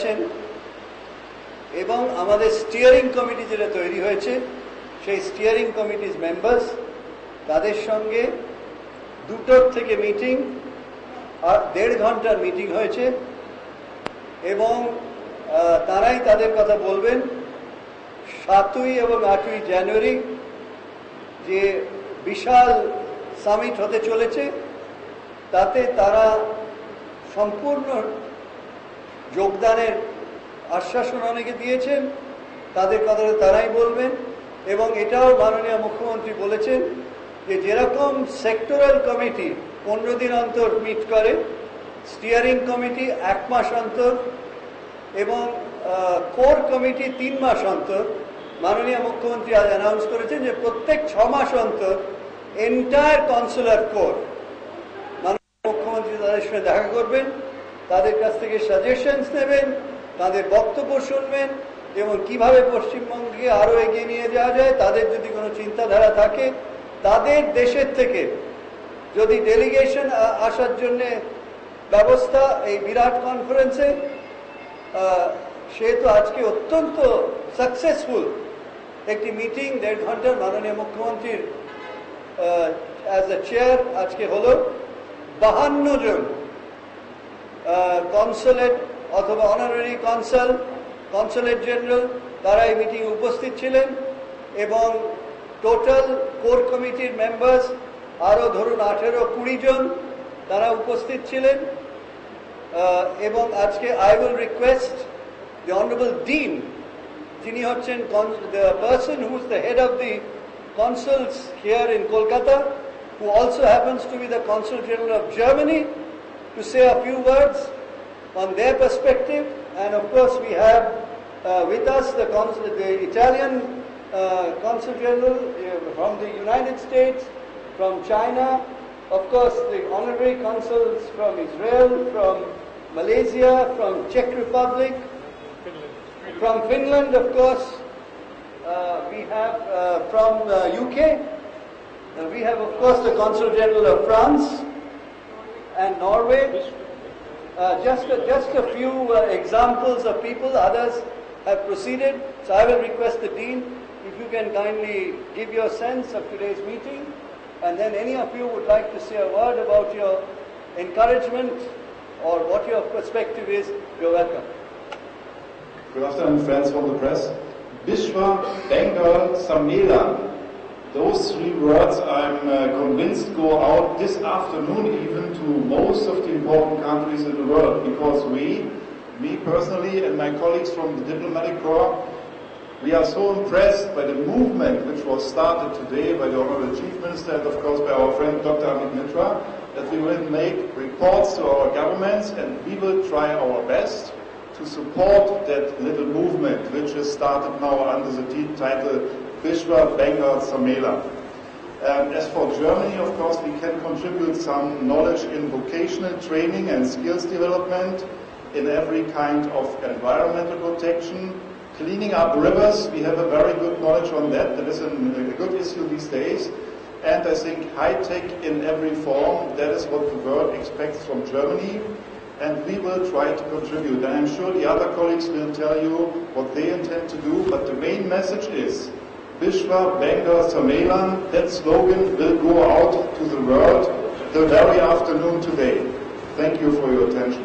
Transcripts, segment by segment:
আছেন এবং আমাদের স্টিয়ারিং কমিটি যেটা তৈরি হয়েছে সেই স্টিয়ারিং কমিটির মেম্বার্স তাদের সঙ্গে 2টোর থেকে মিটিং আর 1.5 ঘন্টার মিটিং হয়েছে এবং তারাই তাদের কথা বলবেন। 7ই এবং 8ই জানুয়ারি যে বিশাল সামিট হতে চলেছে তাতে তারা সম্পূর্ণ যোগদানের আশ্বাসন অনেকে দিয়েছেন, তাদের কথা তারাই বলবেন। এবং এটাও মাননীয় মুখ্যমন্ত্রী বলেছেন যে যেরকম সেক্টরাল কমিটি 15 দিন অন্তর মিট করে, স্টিয়ারিং কমিটি 1 মাস অন্তর এবং কোর কমিটি 3 মাস অন্তর, মাননীয় মুখ্যমন্ত্রী আজ অ্যানাউন্স করেছেন যে প্রত্যেক 6 মাস অন্তর এন্টায়ার কনসুলার কোর মাননীয় মুখ্যমন্ত্রী তাদের সঙ্গে দেখা করবেন, তাদের কাছ থেকে সাজেশনস নেবেন, তাদের বক্তব্য শুনবেন এবং কিভাবে পশ্চিমবঙ্গকে আরো এগিয়ে নিয়ে যাওয়া যায়, তাদের যদি কোনো চিন্তাধারা থাকে, তাদের দেশের থেকে যদি ডেলিগেশন আসার জন্য ব্যবস্থা এই বিরাট কনফারেন্সে, সেহেতু আজকে অত্যন্ত সাকসেসফুল একটি মিটিং 1.5 ঘন্টার মাননীয় মুখ্যমন্ত্রীর অ্যাজ এ চেয়ার আজকে হলো। 52 জন কনসুলেট অথবা অনারারি কনসুলেট জেনারেল তারা এই মিটিং উপস্থিত ছিলেন এবং টোটাল কোর কমিটির মেম্বার্স আরও ধরুন 18-20 জন তারা উপস্থিত ছিলেন। এবং আজকে I will request the Honorable Dean, যিনি হচ্ছেন the person who is the head of the consuls here in Kolkata, who also happens to be the Consul General of Germany, to say a few words on their perspective. And of course we have with us the Italian Consul General from the United States, from China, of course the honorary consuls from Israel, from Malaysia, from Czech Republic, from Finland, of course, we have from UK, we have of course the Consul General of France and Norway. Just a few examples of people, others have proceeded. So I will request the Dean, if you can kindly give your sense of today's meeting, and then any of you would like to say a word about your encouragement or what your perspective is, you're welcome. Good afternoon, friends from the press. Vishwa Bengal Sammelan. Those 3 words, I'm convinced, go out this afternoon even to most of the important countries in the world, because me personally and my colleagues from the diplomatic corps, we are so impressed by the movement which was started today by the Honorable Chief Minister and of course by our friend Dr. Amit Mitra, that we will make reports to our governments and we will try our best to support that little movement which is started now under the title Vishwa Bengal Sammelan. As for Germany, of course, we can contribute some knowledge in vocational training and skills development, in every kind of environmental protection, cleaning up rivers. We have a very good knowledge on that. That is a good issue these days. And I think high-tech in every form, that is what the world expects from Germany. And we will try to contribute. And I'm sure the other colleagues will tell you what they intend to do. But the main message is, Vishwa Bengal Sammelan, that slogan will go out to the world the very afternoon today. Thank you for your attention.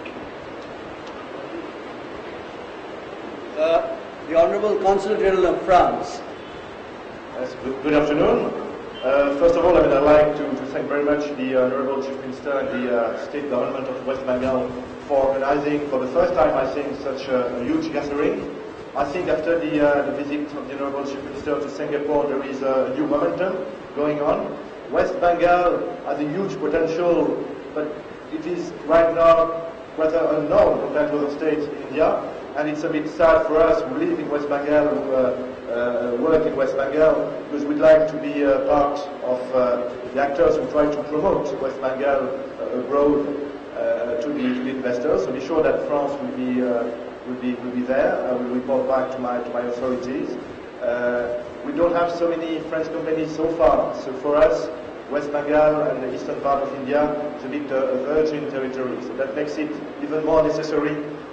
The Honorable Consul General of France. Yes, good afternoon. First of all, I'd like to thank very much the Honorable Chief Minister and the State Government of West Bengal for organizing, for the first time, I think, such a huge gathering. I think after the visit of the Honorable Chief Minister to Singapore, there is a new momentum going on. West Bengal has a huge potential, but it is right now rather unknown compared to other states in India. And it's a bit sad for us who live in West Bengal, who work in West Bengal, because we'd like to be part of the actors who try to promote West Bengal abroad to the investors. So be sure that France will be there. I will report back to my authorities. We don't have so many French companies so far. So for us, West Bengal and the eastern part of India is a bit a virgin territory. So that makes it even more necessary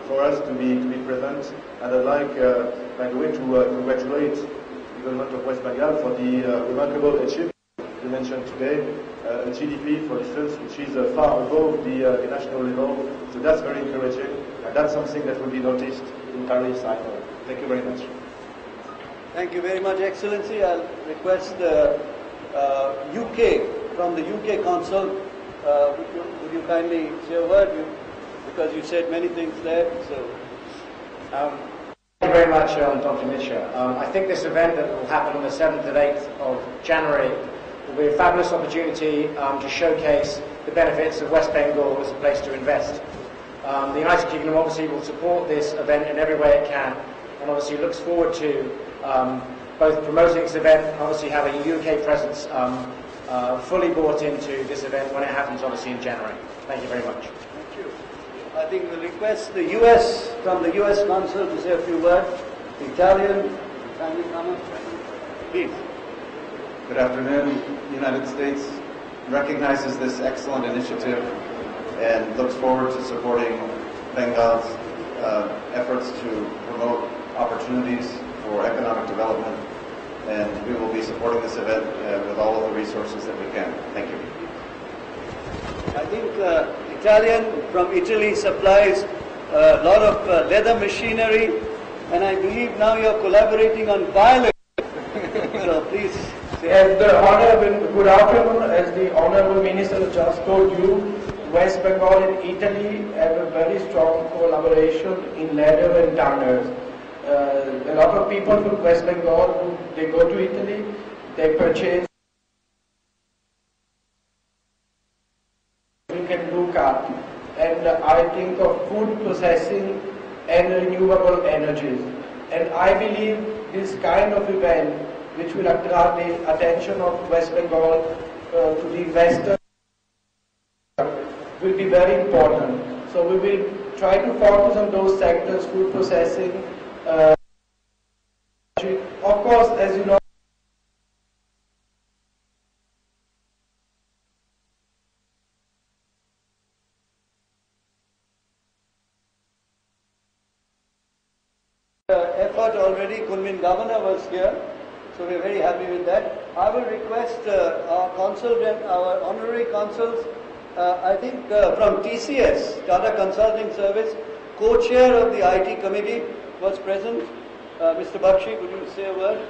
for us to be present. And I'd like, by the way, to congratulate the government of West Bengal for the remarkable achievement you mentioned today, a GDP for defense which is far above the national level. So that's very encouraging, and that's something that will be noticed in Paris, I know. Thank you very much. Thank you very much, Excellency. I'll request the UK, from the UK Consul, would you kindly say a word? Because you said many things there. So, thank you very much, Dr. Mishra. I think this event that will happen on the 7th and 8th of January will be a fabulous opportunity to showcase the benefits of West Bengal as a place to invest. The United Kingdom obviously will support this event in every way it can, and obviously looks forward to both promoting this event and obviously having a UK presence fully brought into this event when it happens obviously in January. Thank you very much. thank you. I think we'll request the US, from the US Consul, to say a few words. The Italian, kindly come up. Please. Good afternoon. The United States recognizes this excellent initiative and looks forward to supporting Bengal's efforts to promote opportunities for economic development, and we will be supporting this event with all of the resources that we can. Thank you. I think Italian from Italy supplies a lot of leather machinery, and I believe now you're collaborating on violence. So please. As the Honorable, good afternoon. As the Honorable Minister just told you, West Bengal and Italy have a very strong collaboration in leather and tanners. A lot of people from West Bengal, they go to Italy, they purchase. You can look at, and I think of food processing and renewable energies. And I believe this kind of event, which will attract the attention of West Bengal to the investors, will be very important. So we will try to focus on those sectors, food processing. Of course, as you know, effort already. Kunmin Governor was here, so we're very happy with that. I will request our consul and our honorary consuls, I think from TCS, Tata Consulting Service, co-chair of the IT committee was present. Mr. Bakshi, would you say a word?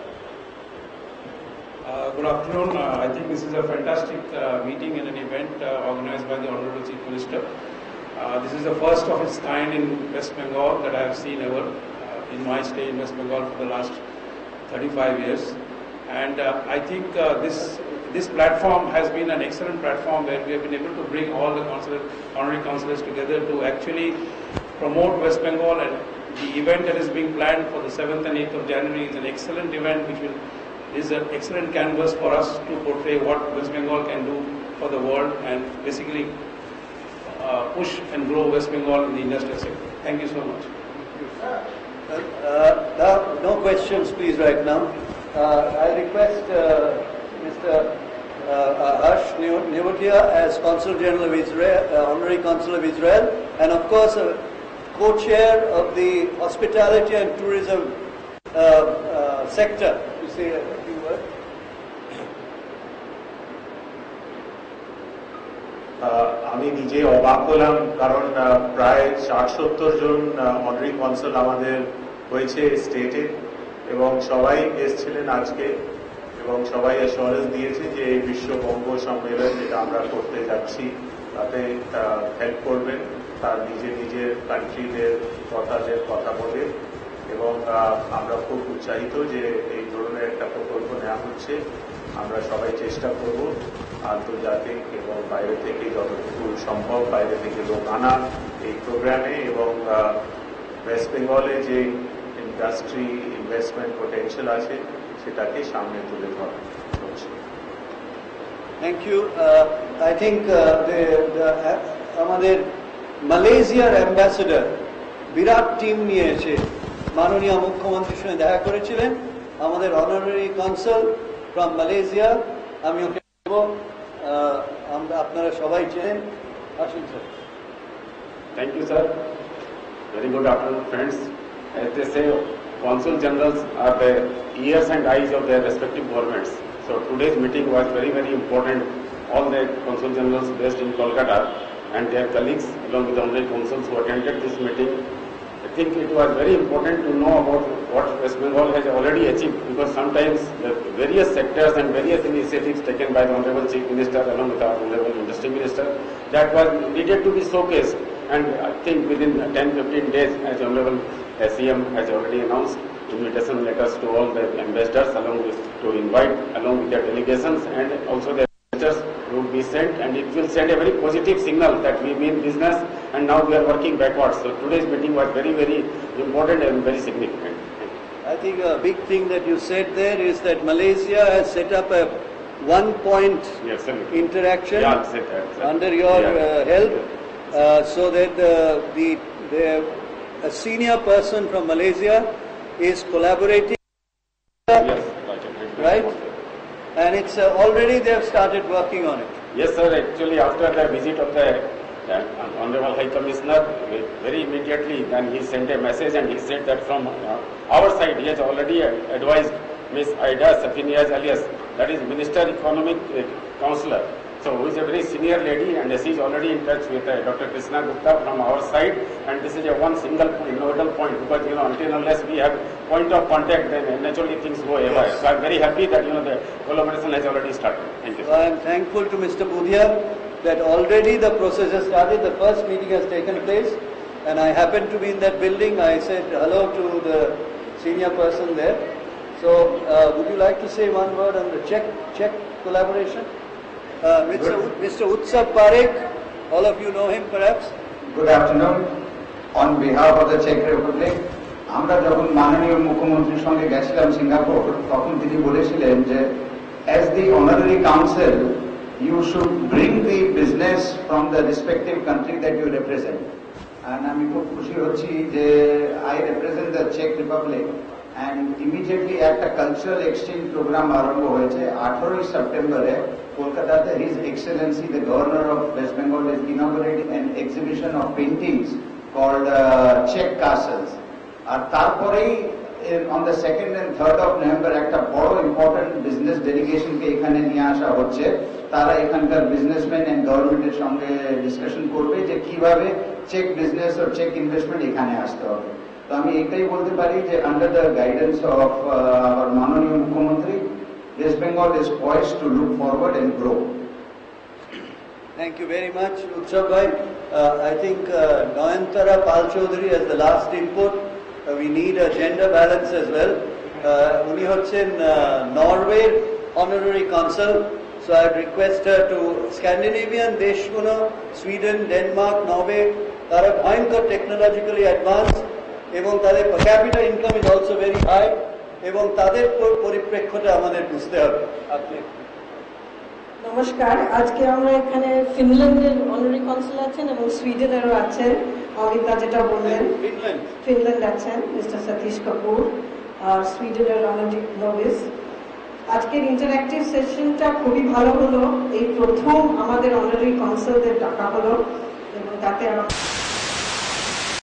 Good afternoon. I think this is a fantastic meeting and an event organized by the Honorable Chief Minister. This is the first of its kind in West Bengal that I have seen ever in my stay in West Bengal for the last 35 years. And I think this platform has been an excellent platform where we have been able to bring all the honorary consuls together to actually promote West Bengal, and the event that is being planned for the 7th and 8th of January is an excellent event which is an excellent canvas for us to portray what West Bengal can do for the world and basically push and grow West Bengal in the industrial sector. Thank you so much. No questions, please, right now. I request Mr. Harsh Nevotia as Consul General of Israel, Honorary Consul of Israel, and of course co-chair of the Hospitality and Tourism sector, to say a few words. আমি নিজে অবাক হলাম, কারণ প্রায় 60-70 জন honorary consul আমাদের হয়েছে স্টেটে, এবং সবাই এসেছিলেন আজকে, এবং সবাই অ্যাসুরেন্স দিয়েছে যে এই বিশ্ব বঙ্গ সম্মেলন যেটা আমরা করতে যাচ্ছি তাতে হেল্প করবেন, তার নিজের কান্ট্রিদের কথা বলে, এবং আমরা খুব উৎসাহিত যে এই ধরনের একটা প্রকল্প নেওয়া হচ্ছে। আমরা সবাই চেষ্টা করব আন্তর্জাতিক এবং বাইরে থেকে যতটুকু সম্ভব বাইরে থেকে লোক আনা এই প্রোগ্রামে, এবং ওয়েস্ট বেঙ্গলে যে ইন্ডাস্ট্রি ইনভেস্টমেন্ট পোটেনশিয়াল আছে সেটাকে সামনে তুলে ধরা হচ্ছে। Thank you. I think আমাদের মালয়েশিয়ার অ্যাম্বাসেডর বিরাট টিম নিয়ে এসে মাননীয় মুখ্যমন্ত্রীর সঙ্গে দেখা করেছিলেন। আমাদের অনারারি কনসাল ফ্রম মালয়েশিয়া, আমি ওকে বলবো, আপনারা সবাই চেনেন। আসুন sir. Thank you, sir. Very good afternoon, friends. As they say, consul generals are the ears and eyes of their respective governments. So today's meeting was very, very important. All the consul generals based in Kolkata and their colleagues, along with the honorary consuls who attended this meeting, I think it was very important to know about what West Bengal has already achieved, because sometimes the various sectors and various initiatives taken by the Honorable Chief Minister along with our Honorable Industry Minister, that was needed to be showcased. And I think within 10-15 days, as Honorable CM has already announced, invitation letters to all the ambassadors to invite along with their delegations, and also the ambassadors will be sent, and it will send a very positive signal that we mean business and now we are working backwards. So today's meeting was very, very important and very significant. I think a big thing that you said there is that Malaysia has set up a one-point interaction under your help, so that a senior person from Malaysia is collaborating, right? And it's already they have started working on it. Yes, sir. Actually, after the visit of the Honorable High Commissioner, very immediately, then he sent a message and he said that from our side, he has already advised Ms. Aida Safiniaz alias, that is Minister Economic Counselor. So, who is a very senior lady, and she is already in touch with Dr. Krishna Gupta from our side, and this is a one single nodal point, because until unless we have point of contact, then naturally things go away. So I am very happy that the collaboration has already started. Thank you. So I am thankful to Mr. Budhia that already the process has started. The first meeting has taken place, and I happened to be in that building. I said hello to the senior person there. So would you like to say one word on the Czech collaboration? Mr. Utsav Parekh, all of you know him perhaps. Good afternoon. On behalf of the Czech Republic, আমরা যখন মাননীয় মুখ্যমন্ত্রীর সঙ্গে গেছিলাম Singapore, তখন তিনি বলেছিলেন যে as the honorary council you should bring the business from the respective country that you represent. And আমি খুব খুশি হচ্ছি যে I represent the Czech Republic, and immediately একটা কালচারাল এক্সচেঞ্জ প্রোগ্রাম আরম্ভ হয়েছে 18 সেপ্টেম্বরে কলকাতাতে। His Excellency the Governor of West Bengal is inaugurating an exhibition of paintings called Czech Castles. আর তারপরেই on the 2nd and 3rd of November একটা বড় important business ডেলিগেশনকে এখানে নিয়ে আসা হচ্ছে। তারা এখানকার বিজনেসম্যান এন্ড গভর্নমেন্টের সঙ্গে ডিসকাশন করবে যে কিভাবে চেক বিজনেস ও চেক ইনভেস্টমেন্ট এখানে আসতে হবে। তো আমি এটাই বলতে পারি যে under the guidance of our মাননীয় মুখ্যমন্ত্রী, West Bengal is poised to look forward and grow. Thank you very much, Utsav bhai. I think Nayantara Pal Chaudhary as the last input. We need a gender balance as well. Uni hocchen Norway honorary consul, so I would request her to Scandinavian deshgulo, Sweden, Denmark, Norway, tara bhayankar technologically advanced এবং তাদের per capita income is also very high, এবং তাদের পরিপ্রেক্ষিতে আমাদের বুঝতে হবে। আপনি নমস্কার, আজকে আমরা এখানে ফিনল্যান্ডের অনারি কনসুল আছেন এবং সুইডেনেরও আছেন। অমিতা যেটা বললেন, ফিনল্যান্ড আছেন মিস্টার সতীশ কাপুর, আর সুইডেনের অনারি নোভিস। আজকের ইন্টারঅ্যাক্টিভ সেশনটা খুবই ভালো হলো। এই প্রথম আমাদের অনারি কনসুলদের ডাকা হলো এবং তাতে